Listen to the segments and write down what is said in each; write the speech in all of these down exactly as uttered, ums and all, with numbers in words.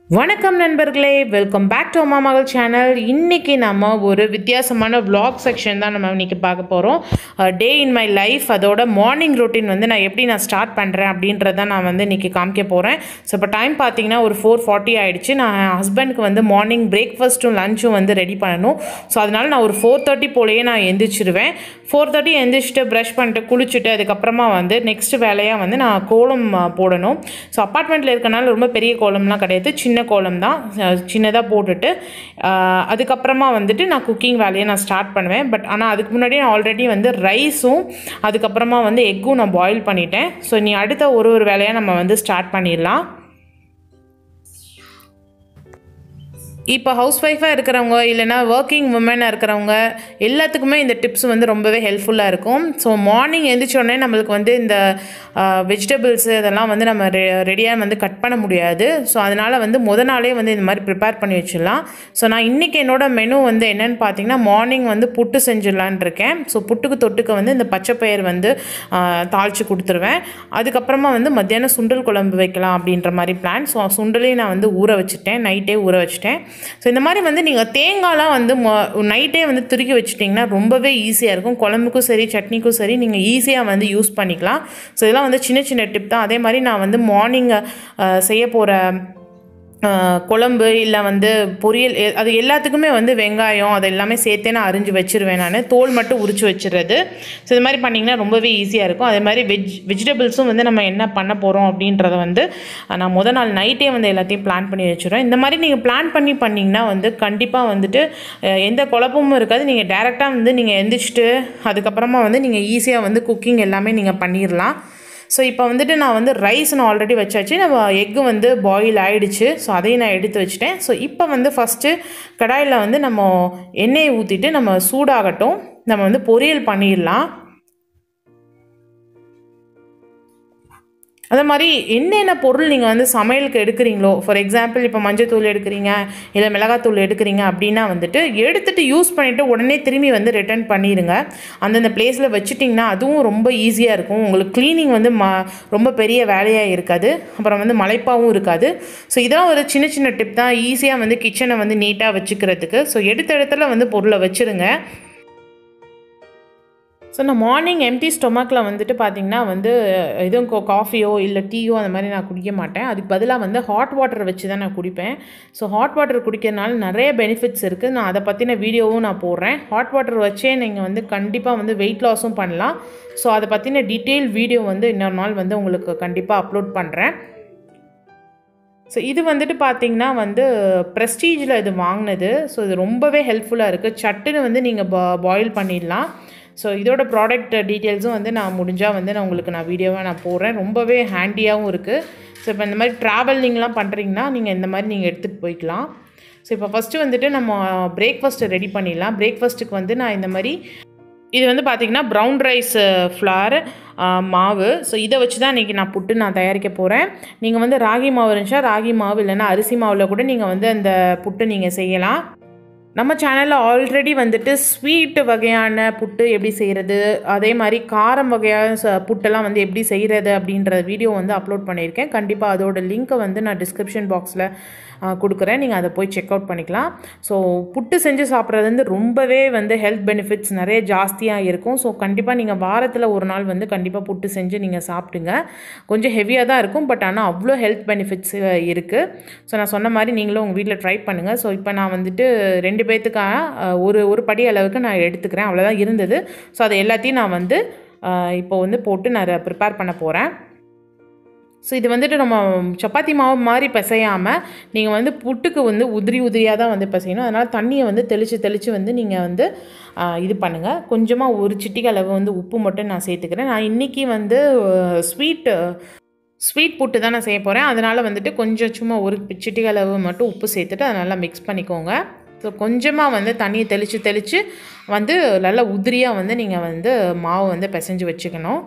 வணக்கம் நண்பர்களே, welcome back to அம்மா மகள் சேனல். இன்றைக்கி நம்ம ஒரு வித்தியாசமான vlog செக்ஷன் தான் நம்ம இன்றைக்கி பார்க்க போகிறோம். டே இன் மை லைஃப், அதோட மார்னிங் ரொட்டீன் வந்து நான் எப்படி நான் ஸ்டார்ட் பண்ணுறேன் அப்படின்றத நான் வந்து இன்றைக்கி காமிக்க போகிறேன். ஸோ இப்போ டைம் பார்த்தீங்கன்னா ஒரு ஃபோர் ஃபார்ட்டி ஆகிடுச்சு. நான் என் ஹஸ்பண்டுக்கு வந்து மார்னிங் பிரேக்ஃபாஸ்ட்டும் லஞ்சும் வந்து ரெடி பண்ணணும். ஸோ அதனால் நான் ஒரு ஃபோர் தேர்ட்டி போலேயே நான் எந்திரிச்சிடுவேன். ஃபோர் தேர்ட்டி எந்திரிச்சிட்டு ப்ரஷ் பண்ணிட்டு குளிச்சுட்டு அதுக்கப்புறமா வந்து நெக்ஸ்ட் வேலையாக வந்து நான் கோலம் போடணும். ஸோ அப்பார்ட்மெண்ட்டில் இருக்கனால ரொம்ப பெரிய கோலம்லாம் கிடையாது, சின்ன கோலம் தான், சின்னதாக போட்டுட்டு அதுக்கப்புறமா வந்துட்டு நான் குக்கிங் வேலையை நான் ஸ்டார்ட் பண்ணுவேன். பட் ஆனால் அதுக்கு முன்னாடி நான் ஆல்ரெடி வந்து ரைஸும் அதுக்கப்புறமா வந்து எக்கும் நான் பாயில் பண்ணிட்டேன். ஸோ நீ அடுத்த ஒரு ஒரு வேலையாக நம்ம வந்து ஸ்டார்ட் பண்ணிடலாம். இப்போ ஹவுஸ் ஒய்ஃபாக இருக்கிறவங்க இல்லைனா ஒர்க்கிங் உமனாக இருக்கிறவங்க எல்லாத்துக்குமே இந்த டிப்ஸ் வந்து ரொம்பவே ஹெல்ப்ஃபுல்லாக இருக்கும். ஸோ மார்னிங் எழுந்திரிச்சோடனே நம்மளுக்கு வந்து இந்த வெஜிடபிள்ஸு இதெல்லாம் வந்து நம்ம ரெ ரெடியாக வந்து கட் பண்ண முடியாது. ஸோ அதனால் வந்து முத நாளே வந்து இந்த மாதிரி ப்ரிப்பேர் பண்ணி வச்சிடலாம். ஸோ நான் இன்றைக்கி என்னோடய மெனு வந்து என்னென்னு பார்த்தீங்கன்னா, மார்னிங் வந்து புட்டு செஞ்சிடலான் இருக்கேன். ஸோ புட்டுக்கு தொட்டுக்க வந்து இந்த பச்சைப்பயிர் வந்து தாளித்து கொடுத்துருவேன். அதுக்கப்புறமா வந்து மத்தியானம் சுண்டல் குழம்பு வைக்கலாம் அப்படின்ற மாதிரி பிளான். ஸோ சுண்டலையும் நான் வந்து ஊற வச்சுட்டேன், நைட்டே ஊற வச்சுட்டேன். ஸோ இந்த மாதிரி வந்து நீங்கள் தேங்காய்லாம் வந்து நைட்டே வந்து துருக்கி வச்சுட்டிங்கன்னா ரொம்பவே ஈஸியாக இருக்கும். குழம்புக்கும் சரி சட்னிக்கும் சரி நீங்கள் ஈஸியாக வந்து யூஸ் பண்ணிக்கலாம். ஸோ இதெல்லாம் வந்து சின்ன சின்ன டிப் தான். அதே மாதிரி நான் வந்து மார்னிங் செய்ய போகிற குழம்பு இல்லை வந்து பொரியல் அது எல்லாத்துக்குமே வந்து வெங்காயம் அது எல்லாமே சேர்த்தே நான் அரிஞ்சு வச்சுருவேன். நான் தோல் மட்டும் உரித்து வச்சுருது. ஸோ இது மாதிரி பண்ணிங்கன்னா ரொம்பவே ஈஸியாக இருக்கும். அதே மாதிரி வெஜ் வெஜிடபிள்ஸும் வந்து நம்ம என்ன பண்ண போகிறோம் அப்படின்றத வந்து நான் முதல் நாள் நைட்டே வந்து எல்லாத்தையும் பிளான் பண்ணி வச்சுருவேன். இந்த மாதிரி நீங்கள் பிளான் பண்ணி பண்ணிங்கன்னா வந்து கண்டிப்பாக வந்துட்டு எந்த குழப்பமும் இருக்காது. நீங்கள் டேரெக்டாக வந்து நீங்கள் எந்திரிச்சிட்டு அதுக்கப்புறமா வந்து நீங்கள் ஈஸியாக வந்து குக்கிங் எல்லாமே நீங்கள் பண்ணிடலாம். ஸோ இப்போ வந்துட்டு நான் வந்து ரைஸ் நான் ஆல்ரெடி வச்சாச்சு, நம்ம எக்கு வந்து பாயில் ஆகிடுச்சு. ஸோ அதையும் நான் எடுத்து வச்சுட்டேன். ஸோ இப்போ வந்து ஃபஸ்ட்டு கடாயில் வந்து நம்ம எண்ணெயை ஊற்றிட்டு நம்ம சூடாகட்டும், நம்ம வந்து பொரியல் பண்ணிடலாம். அதே மாதிரி என்னென்ன பொருள் நீங்கள் வந்து சமையலுக்கு எடுக்கிறீங்களோ, ஃபார் எக்ஸாம்பிள் இப்போ மஞ்சள் தூள் எடுக்கிறீங்க இல்லை மிளகாத்தூள் எடுக்கிறீங்க அப்படின்னா வந்துட்டு எடுத்துகிட்டு யூஸ் பண்ணிவிட்டு உடனே திரும்பி வந்து ரிட்டர்ன் பண்ணிடுங்க. அந்தந்த பிளேஸில் வச்சுட்டிங்கன்னா அதுவும் ரொம்ப ஈஸியாக இருக்கும். உங்களுக்கு க்ளீனிங் வந்து ம ரொம்ப பெரிய வேலையாக இருக்காது, அப்புறம் வந்து மலைப்பாகவும் இருக்காது. ஸோ இதெல்லாம் ஒரு சின்ன சின்ன டிப் தான், ஈஸியாக வந்து கிச்சனை வந்து நீட்டாக வச்சுக்கிறதுக்கு. ஸோ எடுத்த இடத்துல வந்து பொருளை வச்சுருங்க. ஸோ நான் மார்னிங் எம்டி ஸ்டொமக்கில் வந்துட்டு பார்த்திங்கன்னா வந்து எதுவும் காஃபியோ இல்லை டீயோ அந்த மாதிரி நான் குடிக்க மாட்டேன். அதுக்கு பதிலாக வந்து ஹாட் வாட்டர் வச்சு தான் நான் குடிப்பேன். ஸோ ஹாட் வாட்டர் குடிக்கிறதுனால நிறைய பெனிஃபிட்ஸ் இருக்குது. நான் அதை பற்றின வீடியோவும் நான் போடுறேன். ஹாட் வாட்டர் வச்சே நீங்கள் வந்து கண்டிப்பாக வந்து வெயிட் லாஸும் பண்ணலாம். ஸோ அதை பற்றின டீட்டெயில் வீடியோ வந்து இன்னொரு நாள் வந்து உங்களுக்கு கண்டிப்பாக அப்லோட் பண்ணுறேன். ஸோ இது வந்துட்டு பார்த்திங்கன்னா வந்து ப்ரெஸ்டீஜில் இது வாங்கினது. ஸோ இது ரொம்பவே ஹெல்ப்ஃபுல்லாக இருக்குது. சட்டுன்னு வந்து நீங்கள் பா பாயில் பண்ணிடலாம். ஸோ இதோட ப்ராடக்ட் டீட்டெயில்ஸும் வந்து நான் முடிஞ்சால் வந்து நான் உங்களுக்கு நான் வீடியோவாக நான் போடுறேன். ரொம்பவே ஹேண்டியாகவும் இருக்குது. ஸோ இப்போ இந்த மாதிரி ட்ராவலிங்லாம் பண்ணுறீங்கன்னா நீங்கள் இந்த மாதிரி நீங்கள் எடுத்துகிட்டு போய்க்கலாம். ஸோ இப்போ ஃபஸ்ட்டு வந்துட்டு நம்ம பிரேக்ஃபாஸ்ட்டு ரெடி பண்ணிடலாம். பிரேக்ஃபாஸ்ட்டுக்கு வந்து நான் இந்த மாதிரி இது வந்து பார்த்திங்கன்னா ப்ரௌன் ரைஸ் ஃப்ளார் மாவு. ஸோ இதை வச்சு தான் இன்றைக்கி நான் புட்டு நான் தயாரிக்க போகிறேன். நீங்கள் வந்து ராகி மாவு இருந்துச்சா ராகி மாவு இல்லைன்னா அரிசி மாவில் கூட நீங்கள் வந்து அந்த புட்டு நீங்கள் செய்யலாம். நம்ம சேனலில் ஆல்ரெடி வந்துட்டு ஸ்வீட் வகையான புட்டு எப்படி செய்கிறது, அதே மாதிரி காரம் வகையான ச புட்டெல்லாம் வந்து எப்படி செய்கிறது அப்படின்ற வீடியோ வந்து அப்லோட் பண்ணியிருக்கேன். கண்டிப்பாக அதோட லிங்க்கை வந்து நான் டிஸ்கிரிப்ஷன் பாக்ஸில் கொடுக்குறேன், நீங்கள் அதை போய் செக் அவுட் பண்ணிக்கலாம். ஸோ புட்டு செஞ்சு சாப்பிட்றது வந்து ரொம்பவே வந்து ஹெல்த் பெனிஃபிட்ஸ் நிறைய ஜாஸ்தியாக இருக்கும். ஸோ கண்டிப்பாக நீங்கள் வாரத்தில் ஒரு நாள் வந்து கண்டிப்பாக புட்டு செஞ்சு நீங்கள் சாப்பிடுங்க. கொஞ்சம் ஹெவியாக தான் இருக்கும், பட் ஆனால் அவ்வளோ ஹெல்த் பெனிஃபிட்ஸ் இருக்குது. ஸோ நான் சொன்ன மாதிரி நீங்களும் உங்கள் வீட்டில் ட்ரை பண்ணுங்கள். ஸோ இப்போ நான் வந்துட்டு ரெண்டு பேர்த்துக்காக ஒரு ஒரு படி அளவுக்கு நான் எடுத்துக்கிறேன், அவ்வளோதான் இருந்தது. ஸோ அதை எல்லாத்தையும் நான் வந்து இப்போ வந்து போட்டு நான் ப்ரிப்பேர் பண்ண போகிறேன். ஸோ இது வந்துட்டு நம்ம சப்பாத்தி மாவு மாதிரி பிசையாமல் நீங்கள் வந்து புட்டுக்கு வந்து உதிரி உதிரியாக தான் வந்து பிசையணும். அதனால் தண்ணியை வந்து தெளித்து தெளித்து வந்து நீங்கள் வந்து இது பண்ணுங்கள். கொஞ்சமாக ஒரு சிட்டிகை அளவு வந்து உப்பு மட்டும் நான் சேர்த்துக்கிறேன். நான் இன்றைக்கி வந்து ஸ்வீட் ஸ்வீட் புட்டு தான் நான் செய்ய போகிறேன். அதனால் வந்துட்டு கொஞ்சம் சும்மா ஒரு சிட்டிகை அளவு மட்டும் உப்பு சேர்த்துட்டு அதை நல்லா மிக்ஸ் பண்ணிக்கோங்க. ஸோ கொஞ்சமாக வந்து தண்ணியை தெளித்து தெளித்து வந்து நல்லா உதிரியாக வந்து நீங்கள் வந்து மாவு வந்து பிசைஞ்சு வச்சுக்கணும்.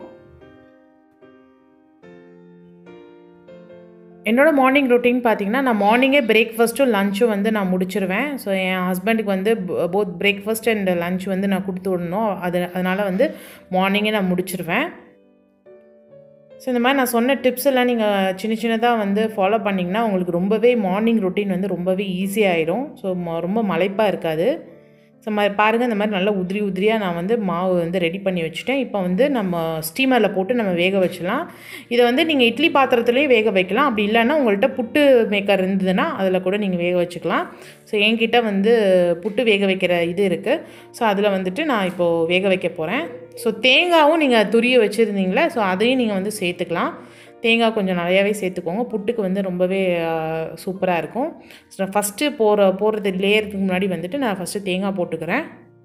என்னோடய மார்னிங் ரொட்டீன் பார்த்திங்கன்னா, நான் மார்னிங்கே பிரேக்ஃபாஸ்ட்டும் லஞ்சும் வந்து நான் முடிச்சிருவேன். ஸோ என் ஹஸ்பண்டுக்கு வந்து போத் பிரேக்ஃபாஸ்ட் அண்ட் லஞ்ச் வந்து நான் கொடுத்து விடணும். அது அதனால் வந்து மார்னிங்கே நான் முடிச்சிருவேன். ஸோ இந்த மாதிரி நான் சொன்ன டிப்ஸ் எல்லாம் நீங்கள் சின்ன சின்னதாக வந்து ஃபாலோ பண்ணிங்கன்னா உங்களுக்கு ரொம்பவே மார்னிங் ரொட்டீன் வந்து ரொம்பவே ஈஸியாகிடும். ஸோ ரொம்ப மலைப்பாக இருக்காது. ஸோ மாதிரி பாருங்கள், இந்த மாதிரி நல்லா உதிரி உதிரியாக நான் வந்து மாவு வந்து ரெடி பண்ணி வச்சுட்டேன். இப்போ வந்து நம்ம ஸ்டீமரில் போட்டு நம்ம வேக வச்சிடலாம். இதை வந்து நீங்கள் இட்லி பாத்திரத்துலேயும் வேக வைக்கலாம். அப்படி இல்லைன்னா உங்கள்கிட்ட புட்டு மேக்கர் இருந்ததுன்னா அதில் கூட நீங்கள் வேக வச்சுக்கலாம். ஸோ என்கிட்ட வந்து புட்டு வேக வைக்கிற இது இருக்குது. ஸோ அதில் வந்துட்டு நான் இப்போது வேக வைக்க போகிறேன். ஸோ தேங்காயும் நீங்கள் துரிய வச்சுருந்தீங்களே, ஸோ அதையும் நீங்கள் வந்து சேர்த்துக்கலாம். தேங்காய் கொஞ்சம் நிறையாவே சேர்த்துக்கோங்க. புட்டுக்கு வந்து ரொம்பவே சூப்பராக இருக்கும். ஸோ நான் ஃபஸ்ட்டு போகிற போடுறது லேயருக்கு முன்னாடி வந்துட்டு நான் ஃபஸ்ட்டு தேங்காய் போட்டுக்கிறேன்.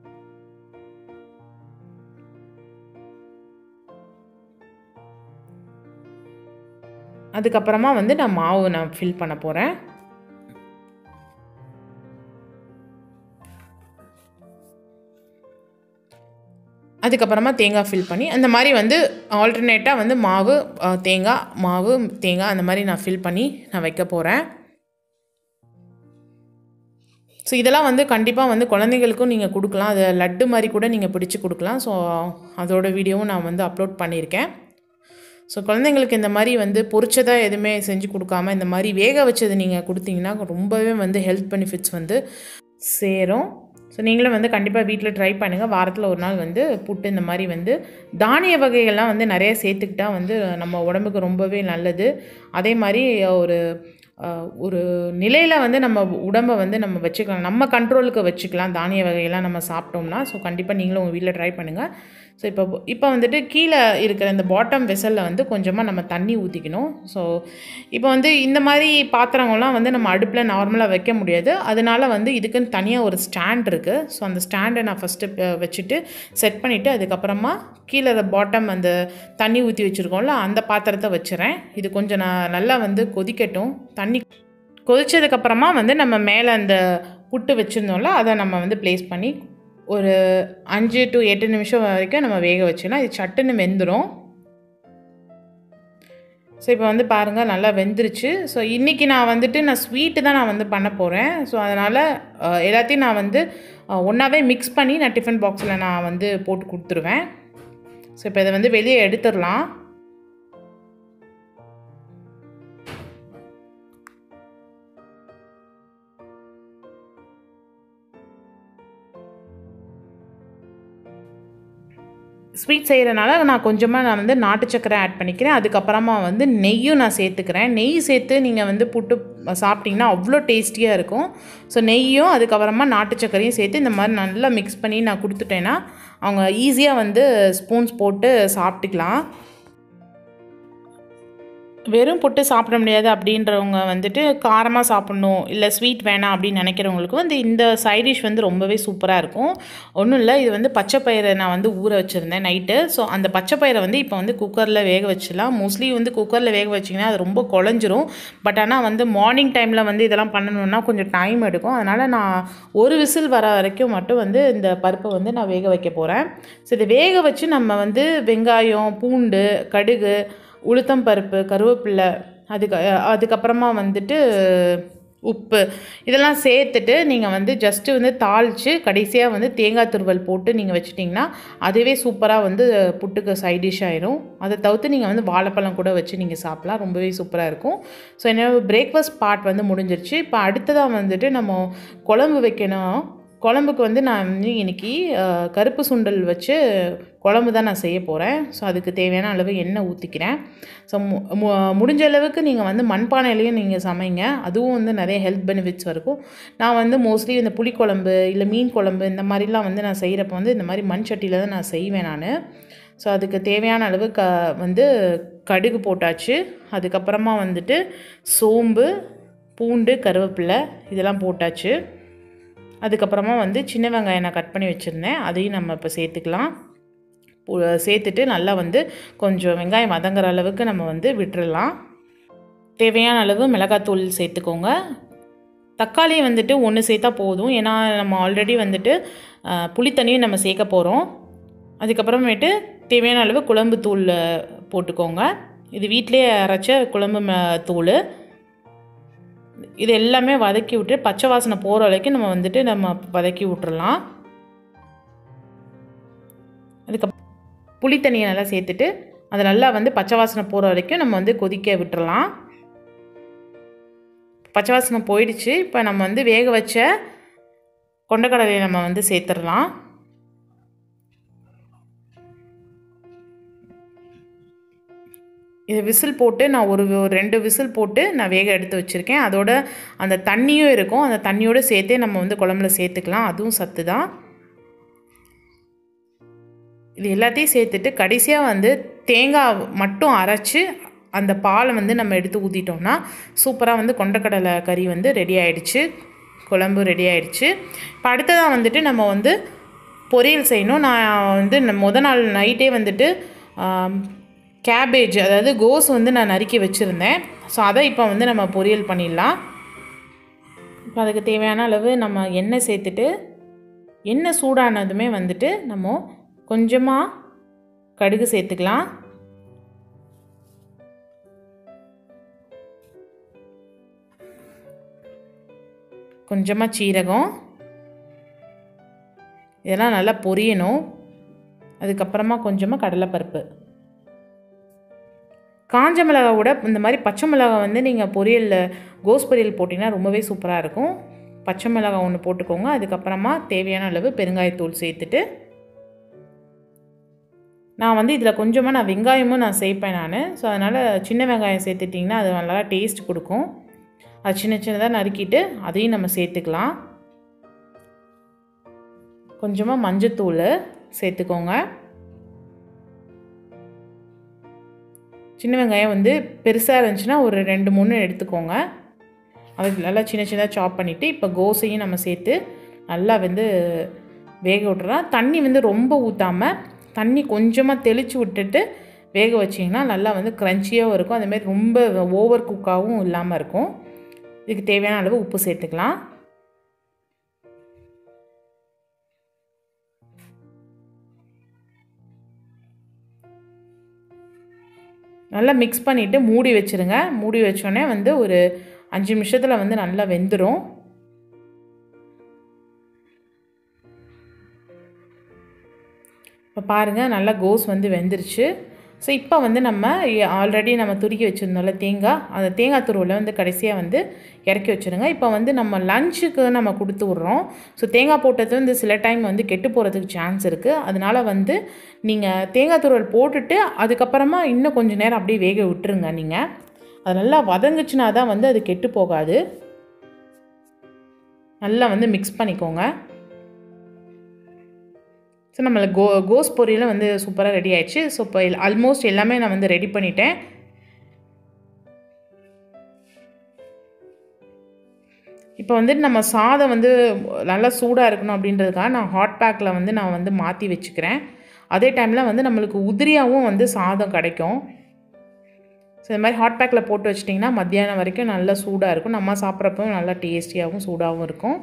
அதுக்கப்புறமா வந்து நான் மாவு நான் ஃபில் பண்ண போகிறேன். அதுக்கப்புறமா தேங்காய் ஃபில் பண்ணி அந்த மாதிரி வந்து ஆல்டர்னேட்டாக வந்து மாவு தேங்காய் மாவு தேங்காய் அந்த மாதிரி நான் ஃபில் பண்ணி நான் வைக்க போகிறேன். ஸோ இதெல்லாம் வந்து கண்டிப்பாக வந்து குழந்தைங்களுக்கும் நீங்கள் கொடுக்கலாம். அது லட்டு மாதிரி கூட நீங்கள் பிடிச்சி கொடுக்கலாம். ஸோ அதோட வீடியோவும் நான் வந்து அப்லோட் பண்ணியிருக்கேன். ஸோ குழந்தைங்களுக்கு இந்த மாதிரி வந்து பொரிச்சதாக எதுவுமே செஞ்சு கொடுக்காம இந்த மாதிரி வேக வச்சது நீங்கள் கொடுத்தீங்கன்னா ரொம்பவே வந்து ஹெல்த் பெனிஃபிட்ஸ் வந்து சேரும். ஸோ நீங்களும் வந்து கண்டிப்பாக வீட்டில் ட்ரை பண்ணுங்கள். வாரத்தில் ஒரு நாள் வந்து புட்டு இந்த மாதிரி வந்து தானிய வகைகள்லாம் வந்து நிறைய சேர்த்துக்கிட்டால் வந்து நம்ம உடம்புக்கு ரொம்பவே நல்லது. அதே மாதிரி ஒரு ஒரு நிலையில் வந்து நம்ம உடம்பை வந்து நம்ம வச்சுக்கலாம், நம்ம கண்ட்ரோலுக்கு வச்சுக்கலாம் தானிய வகையெல்லாம் நம்ம சாப்பிட்டோம்னா. ஸோ கண்டிப்பாக நீங்களும் உங்கள் வீட்டில் ட்ரை பண்ணுங்கள். ஸோ இப்போ இப்போ வந்துட்டு கீழே இருக்கிற இந்த பாட்டம் வெசலில் வந்து கொஞ்சமாக நம்ம தண்ணி ஊற்றிக்கணும். ஸோ இப்போ வந்து இந்த மாதிரி பாத்திரங்கள்லாம் வந்து நம்ம அடுப்பில் நார்மலாக வைக்க முடியாது. அதனால வந்து இதுக்குன்னு தனியாக ஒரு ஸ்டாண்ட் இருக்குது. ஸோ அந்த ஸ்டாண்டை நான் ஃபஸ்ட்டு வச்சுட்டு செட் பண்ணிவிட்டு அதுக்கப்புறமா கீழே பாட்டம் அந்த தண்ணி ஊற்றி வச்சுருக்கோம்ல அந்த பாத்திரத்தை வச்சுறேன். இது கொஞ்சம் நான் நல்லா வந்து கொதிக்கட்டும். தண்ணி கொதிச்சதுக்கப்புறமா வந்து நம்ம மேலே அந்த புட்டு வச்சுருந்தோம்ல அதை நம்ம வந்து ப்ளேஸ் பண்ணி ஒரு அஞ்சு டு எட்டு நிமிஷம் வரைக்கும் நம்ம வேக வச்சுக்கலாம். இது சட்டுன்னு வெந்துடும். ஸோ இப்போ வந்து பாருங்கள் நல்லா வெந்துருச்சு. ஸோ இன்றைக்கி நான் வந்துட்டு நான் ஸ்வீட்டு தான் நான் வந்து பண்ண போகிறேன். ஸோ அதனால் எல்லாத்தையும் நான் வந்து ஒன்றாவே மிக்ஸ் பண்ணி நான் டிஃபன் பாக்ஸில் நான் வந்து போட்டு கொடுத்துருவேன். ஸோ இப்போ இதை வந்து வெளியே எடுத்துடலாம். ஸ்வீட் செய்கிறனால நான் கொஞ்சமாக நான் வந்து நாட்டு சக்கரை ஆட் பண்ணிக்கிறேன். அதுக்கப்புறமா வந்து நெய்யும் நான் சேர்த்துக்கிறேன். நெய் சேர்த்து நீங்கள் வந்து புட்டு சாப்பிட்டிங்கன்னா அவ்வளோ டேஸ்டியாக இருக்கும். ஸோ நெய்யும் அதுக்கப்புறமா நாட்டு சக்கரையும் சேர்த்து இந்த மாதிரி நல்லா மிக்ஸ் பண்ணி நான் கொடுத்துட்டேன்னா அவங்க ஈஸியாக வந்து ஸ்பூன்ஸ் போட்டு சாப்பிட்டுக்கலாம். வெறும் புட்டு சாப்பிட முடியாது அப்படின்றவங்க வந்துட்டு காரமாக சாப்பிட்ணும் இல்லை ஸ்வீட் வேணாம் அப்படின்னு நினைக்கிறவங்களுக்கு வந்து இந்த சைட் டிஷ் வந்து ரொம்பவே சூப்பராக இருக்கும். ஒன்றும் இல்லை, இது வந்து பச்சை பயிரை நான் வந்து ஊற வச்சுருந்தேன் நைட்டு. ஸோ அந்த பச்சை பயிரை வந்து இப்போ வந்து குக்கரில் வேக வச்சிடலாம். மோஸ்ட்லி வந்து குக்கரில் வேக வச்சிங்கன்னா அது ரொம்ப குழஞ்சிரும். பட் ஆனால் வந்து மார்னிங் டைமில் வந்து இதெல்லாம் பண்ணணுன்னா கொஞ்சம் டைம் எடுக்கும். அதனால் நான் ஒரு விசில் வர வரைக்கும் மட்டும் வந்து இந்த பருப்பை வந்து நான் வேக வைக்க போகிறேன். ஸோ இதை வேக வச்சு நம்ம வந்து வெங்காயம், பூண்டு, கடுகு, உளுத்தம் பருப்பு, கருவேப்பிலை, அதுக்கு அதுக்கப்புறமா வந்துட்டு உப்பு இதெல்லாம் சேர்த்துட்டு நீங்கள் வந்து ஜஸ்ட்டு வந்து தாளித்து கடைசியாக வந்து தேங்காய் துருவல் போட்டு நீங்கள் வச்சுட்டிங்கன்னா அதுவே சூப்பராக வந்து புட்டுக்கு சைட் டிஷ் ஆயிரும். அதை தவிர்த்து நீங்கள் வந்து வாழைப்பழம் கூட வச்சு நீங்கள் சாப்பிட்லாம். ரொம்பவே சூப்பராக இருக்கும். ஸோ என்னோட பிரேக்ஃபாஸ்ட் பார்ட் வந்து முடிஞ்சிருச்சு. இப்போ அடுத்ததாக வந்துட்டு நம்ம குழம்பு வைக்கணும். குழம்புக்கு வந்து நான் வந்து இன்றைக்கி கருப்பு சுண்டல் வச்சு குழம்பு தான் நான் செய்ய போகிறேன். ஸோ அதுக்கு தேவையான அளவு எண்ணெய் ஊற்றிக்கிறேன். ஸோ மு முடிஞ்ச அளவுக்கு நீங்கள் வந்து மண்பானையிலையும் நீங்கள் சமைங்க. அதுவும் வந்து நிறைய ஹெல்த் பெனிஃபிட்ஸ் இருக்கும். நான் வந்து மோஸ்ட்லி இந்த புளிக்குழம்பு இல்லை மீன் குழம்பு இந்த மாதிரிலாம் வந்து நான் செய்கிறப்ப வந்து இந்த மாதிரி மண் சட்டியில் தான் நான் செய்வேன் நான். ஸோ அதுக்கு தேவையான அளவு க வந்து கடுகு போட்டாச்சு. அதுக்கப்புறமா வந்துட்டு சோம்பு, பூண்டு, கருவேப்பிலை இதெல்லாம் போட்டாச்சு. அதுக்கப்புறமா வந்து சின்ன வெங்காயம் நான் கட் பண்ணி வச்சுருந்தேன், அதையும் நம்ம இப்போ சேர்த்துக்கலாம். சேர்த்துட்டு நல்லா வந்து கொஞ்சம் வெங்காயம் வதங்குற அளவுக்கு நம்ம வந்து விட்டுறலாம். தேவையான அளவு மிளகாத்தூள் சேர்த்துக்கோங்க. தக்காளி வந்துட்டு ஒன்று சேர்த்தா போதும். ஏன்னா நம்ம ஆல்ரெடி வந்துட்டு புளித்தண்ணியும் நம்ம சேர்க்க போகிறோம். அதுக்கப்புறமேட்டு தேவையான அளவு குழம்பு தூள் போட்டுக்கோங்க. இது வீட்டிலே அரைச்ச குழம்பு தூள். இது எல்லாமே வதக்கி விட்டு பச்சை வாசனை போகிற வரைக்கும் நம்ம வந்துட்டு நம்ம வதக்கி விட்டுறலாம். அதுக்கப்புறம் புளி தண்ணியை நல்லா சேர்த்துட்டு அது நல்லா வந்து பச்சை வாசனை போகிற வரைக்கும் நம்ம வந்து கொதிக்க விட்டுறலாம். பச்சை வாசனை போயிடுச்சு. இப்போ நம்ம வந்து வேக வச்ச கொண்டக்கடலையை நம்ம வந்து சேர்த்துடலாம். இது விசில் போட்டு நான் ஒரு ரெண்டு விசில் போட்டு நான் வேக எடுத்து வச்சுருக்கேன். அதோட அந்த தண்ணியும் இருக்கும். அந்த தண்ணியோடு சேர்த்தே நம்ம வந்து குழம்புல சேர்த்துக்கலாம். அதுவும் சத்து தான். இது எல்லாத்தையும் சேர்த்துட்டு கடைசியாக வந்து தேங்காய் மட்டும் அரைச்சி அந்த பாலை வந்து நம்ம எடுத்து ஊற்றிட்டோம்னா சூப்பராக வந்து கொண்டக்கடலை கறி வந்து ரெடி ஆகிடுச்சு. குழம்பு ரெடி ஆகிடுச்சு. இப்போ அடுத்ததாக வந்துட்டு நம்ம வந்து பொரியல் செய்யணும். நான் வந்து முத நாள் நைட்டே வந்துட்டு கேபேஜ் அதாவது கோஸ் வந்து நான் நறுக்கி வச்சுருந்தேன். ஸோ அதை இப்போ வந்து நம்ம பொரியல் பண்ணிடலாம். இப்போ அதுக்கு தேவையான அளவு நம்ம எண்ணெய் சேர்த்துட்டு எண்ணெய் சூடானதுமே வந்துட்டு நம்ம கொஞ்சமாக கடுகு சேர்த்துக்கலாம். கொஞ்சமாக சீரகம், இதெல்லாம் நல்லா பொரியணும். அதுக்கப்புறமா கொஞ்சமாக கடலைப்பருப்பு. காஞ்ச மிளகாவோட இந்த மாதிரி பச்சை மிளகா வந்து நீங்கள் பொரியலில் கோஸ் பொரியல் போட்டிங்கன்னா ரொம்பவே சூப்பராக இருக்கும். பச்சை மிளகா ஒன்று போட்டுக்கோங்க. அதுக்கப்புறமா தேவையான அளவு பெருங்காயத்தூள் சேர்த்துட்டு நான் வந்து இதில் கொஞ்சமாக நான் வெங்காயமும் நான் சேர்ப்பேன் நான். ஸோ அதனால் சின்ன வெங்காயம் சேர்த்துட்டிங்கன்னா அது நல்லா டேஸ்ட் கொடுக்கும். அது சின்ன சின்னதாக நறுக்கிட்டு அதையும் நம்ம சேர்த்துக்கலாம். கொஞ்சமாக மஞ்சத்தூள் சேர்த்துக்கோங்க. சின்ன வெங்காயம் வந்து பெருசாக இருந்துச்சுன்னா ஒரு ரெண்டு மூணு எடுத்துக்கோங்க. அது நல்லா சின்ன சின்னதாக சாப் பண்ணிவிட்டு இப்போ கோஸையும் நம்ம சேர்த்து நல்லா வந்து வேக விட்டுறலாம். தண்ணி வந்து ரொம்ப ஊற்றாமல் தண்ணி கொஞ்சமாக தெளித்து விட்டுட்டு வேக வச்சிங்கன்னா நல்லா வந்து க்ரன்ச்சியாகவும் இருக்கும். அதேமாதிரி ரொம்ப ஓவர் குக்காகவும் இல்லாமல் இருக்கும். இதுக்கு தேவையான அளவு உப்பு சேர்த்துக்கலாம். நல்லா மிக்ஸ் பண்ணிவிட்டு மூடி வச்சுருங்க. மூடி வச்சோடனே வந்து ஒரு அஞ்சு நிமிஷத்தில் வந்து நல்லா வெந்துடும். இப்போ பாருங்கள் நல்லா கோஸ் வந்து வெந்துருச்சு. ஸோ இப்போ வந்து நம்ம ஆல்ரெடி நம்ம துருக்கி வச்சுருந்தோம்ல தேங்காய், அந்த தேங்காய் துருவில் வந்து கடைசியாக வந்து இறக்கி வச்சுருங்க. இப்போ வந்து நம்ம லஞ்சுக்கு நம்ம கொடுத்து விட்றோம். ஸோ தேங்காய் போட்டது வந்து சில டைம் வந்து கெட்டு போகிறதுக்கு சான்ஸ் இருக்குது. அதனால் வந்து நீங்கள் தேங்காய் துருவல் போட்டுட்டு அதுக்கப்புறமா இன்னும் கொஞ்சம் நேரம் அப்படியே வேக விட்டுருங்க. நீங்கள் அது நல்லா வதங்குச்சுன்னா தான் வந்து அது கெட்டு போகாது. நல்லா வந்து மிக்ஸ் பண்ணிக்கோங்க. ஸோ நம்மளை கோ கோஸ் பொரியலும் வந்து சூப்பராக ரெடி ஆயிடுச்சு. ஸோ இப்போ ஆல்மோஸ்ட் எல்லாமே நான் வந்து ரெடி பண்ணிட்டேன். இப்போ வந்துட்டு நம்ம சாதம் வந்து நல்லா சூடாக இருக்கணும் அப்படின்றதுக்காக நான் ஹாட் பேக்கில் வந்து நான் வந்து மாற்றி வச்சுக்கிறேன். அதே டைமில் வந்து நம்மளுக்கு உதிரியாகவும் வந்து சாதம் கிடைக்கும். ஸோ இந்த மாதிரி ஹாட் பேக்கில் போட்டு வச்சிட்டிங்கன்னா மத்தியானம் வரைக்கும் நல்லா சூடாக இருக்கும். நம்ம சாப்பிட்றப்போ நல்லா டேஸ்டியாகவும் சூடாகவும் இருக்கும்.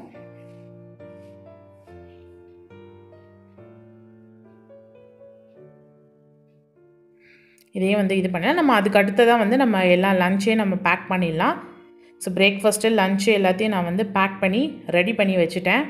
இதையும் வந்து இது பண்ணலாம். நம்ம அதுக்கு அடுத்ததாக வந்து நம்ம எல்லா லஞ்சையும் நம்ம பேக் பண்ணிடலாம். ஸோ பிரேக்ஃபாஸ்ட்டு லஞ்சு எல்லாத்தையும் நான் வந்து பேக் பண்ணி ரெடி பண்ணி வச்சுட்டேன்.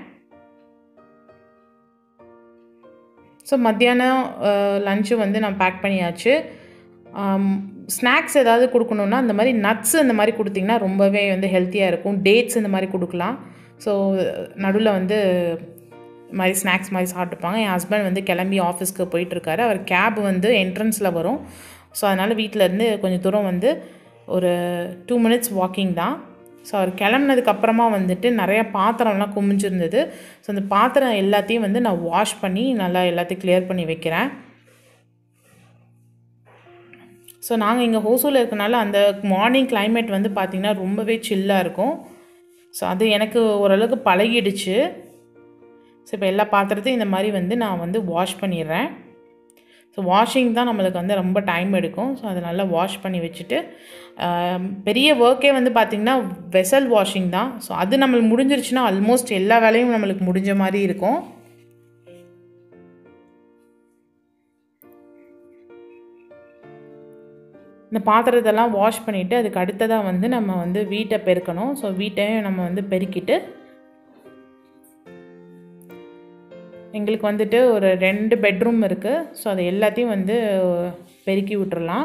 ஸோ மத்தியானம் லஞ்சு வந்து நான் பேக் பண்ணியாச்சு. ஸ்நாக்ஸ் ஏதாவது கொடுக்கணுன்னா அந்த மாதிரி நட்ஸ் இந்த மாதிரி கொடுத்திங்கன்னா ரொம்பவே வந்து ஹெல்த்தியாக இருக்கும். டேட்ஸ் இந்த மாதிரி கொடுக்கலாம். ஸோ நடுவில் வந்து மாதிரி ஸ்நாக்ஸ் மாதிரி சாப்பிட்டுப்பாங்க. என் ஹஸ்பண்ட் வந்து கிளம்பி ஆஃபீஸ்க்கு போயிட்டுருக்காரு. அவர் கேப் வந்து என்ட்ரன்ஸில் வரும். ஸோ அதனால் வீட்டிலேருந்து கொஞ்சம் தூரம் வந்து ஒரு டூ மினிட்ஸ் வாக்கிங் தான். ஸோ அவர் கிளம்புனதுக்கப்புறமா வந்துட்டு நிறையா பாத்திரம்லாம் குமிஞ்சிருந்தது. ஸோ அந்த பாத்திரம் எல்லாத்தையும் வந்து நான் வாஷ் பண்ணி நல்லா எல்லாத்தையும் கிளியர் பண்ணி வைக்கிறேன். ஸோ நாங்கள் இங்கே ஹோசூரில் இருக்கனால அந்த மார்னிங் கிளைமேட் வந்து பார்த்திங்கன்னா ரொம்பவே சில்லாக இருக்கும். ஸோ அது எனக்கு ஓரளவுக்கு பழகிடுச்சு. ஸோ இப்போ எல்லா பாத்திரத்தையும் இந்த மாதிரி வந்து நான் வந்து வாஷ் பண்ணிடுறேன். ஸோ வாஷிங் தான் நம்மளுக்கு வந்து ரொம்ப டைம் எடுக்கும். ஸோ அதை நல்லா வாஷ் பண்ணி வச்சுட்டு பெரிய ஒர்க்கே வந்து பார்த்திங்கன்னா வெசல் வாஷிங் தான். ஸோ அது நம்மளுக்கு முடிஞ்சிருச்சுன்னா ஆல்மோஸ்ட் எல்லா வேலையும் நம்மளுக்கு முடிஞ்ச மாதிரி இருக்கும். இந்த பாத்திரத்தெல்லாம் வாஷ் பண்ணிவிட்டு அதுக்கு அடுத்ததாக வந்து நம்ம வந்து வீட்டை பெருக்கணும். ஸோ வீட்டையும் நம்ம வந்து பெருக்கிட்டு எங்களுக்கு வந்துட்டு ஒரு ரெண்டு பெட்ரூம் இருக்குது. ஸோ அது எல்லாத்தையும் வந்து பெருக்கி விட்டுறலாம்.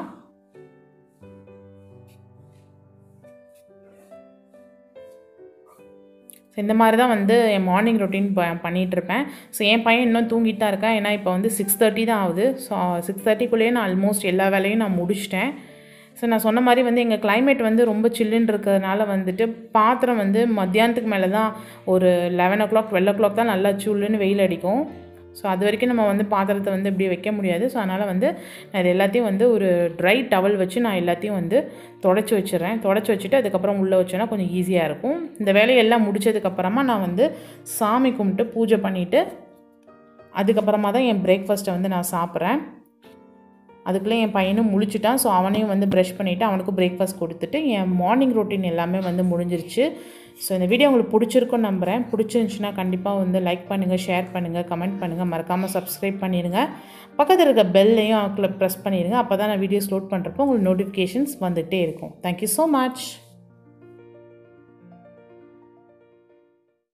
இந்த மாதிரி தான் வந்து என் மார்னிங் ரொட்டீன் ப பண்ணிகிட்ருப்பேன். ஸோ என் பையன் இன்னும் தூங்கிட்டு தான் இருக்கான். ஏன்னா இப்போ வந்து சிக்ஸ் தேர்ட்டி தான் ஆகுது. ஸோ சிக்ஸ் தேர்ட்டிக்குள்ளேயே நான் ஆல்மோஸ்ட் எல்லா வேலையும் நான் முடிச்சிட்டேன். ஸோ நான் சொன்ன மாதிரி வந்து எங்கள் கிளைமேட் வந்து ரொம்ப சில்லுன்னு இருக்கிறதுனால வந்துட்டு பாத்திரம் வந்து மத்தியானத்துக்கு மேலே தான் ஒரு eleven o'clock twelve o'clock தான் நல்லா சில்லுன்னு வெயில் அடிக்கும். ஸோ அது வரைக்கும் நம்ம வந்து பாத்திரத்தை வந்து இப்படி வைக்க முடியாது. ஸோ அதனால் வந்து நான் இது எல்லாத்தையும் வந்து ஒரு ட்ரை டவல் வச்சு நான் எல்லாத்தையும் வந்து தொடச்சி வச்சிடுறேன். தொடச்சி வச்சுட்டு அதுக்கப்புறம் உள்ளே வச்சோன்னா கொஞ்சம் ஈஸியாக இருக்கும். இந்த வேலையெல்லாம் முடித்ததுக்கப்புறமா நான் வந்து சாமி கும்பிட்டு பூஜை பண்ணிவிட்டு அதுக்கப்புறமா தான் என் பிரேக்ஃபாஸ்ட்டை வந்து நான் சாப்பிட்றேன். அதுக்குள்ளே என் பையனும் முழிச்சிட்டான். ஸோ அவனையும் வந்து ப்ரஷ் பண்ணிவிட்டு அவனுக்கும் பிரேக்ஃபாஸ்ட் கொடுத்துட்டு என் மார்னிங் ரொட்டீன் எல்லாமே வந்து முடிஞ்சிருச்சு. ஸோ இந்த வீடியோ உங்களுக்கு பிடிச்சிருக்குன்னு நம்புகிறேன். பிடிச்சிருந்துச்சுன்னா கண்டிப்பாக வந்து லைக் பண்ணுங்கள், ஷேர் பண்ணுங்கள், கமெண்ட் பண்ணுங்கள், மறக்காமல் சப்ஸ்கிரைப் பண்ணிடுங்க. பக்கத்தில் இருக்க பெல்லையும் ப்ரெஸ் பண்ணிடுங்க. அப்போ தான் நான் வீடியோஸ் லோட் பண்ணுறப்போ உங்களுக்கு நோட்டிஃபிகேஷன்ஸ் வந்துகிட்டே இருக்கும். Thank you so much.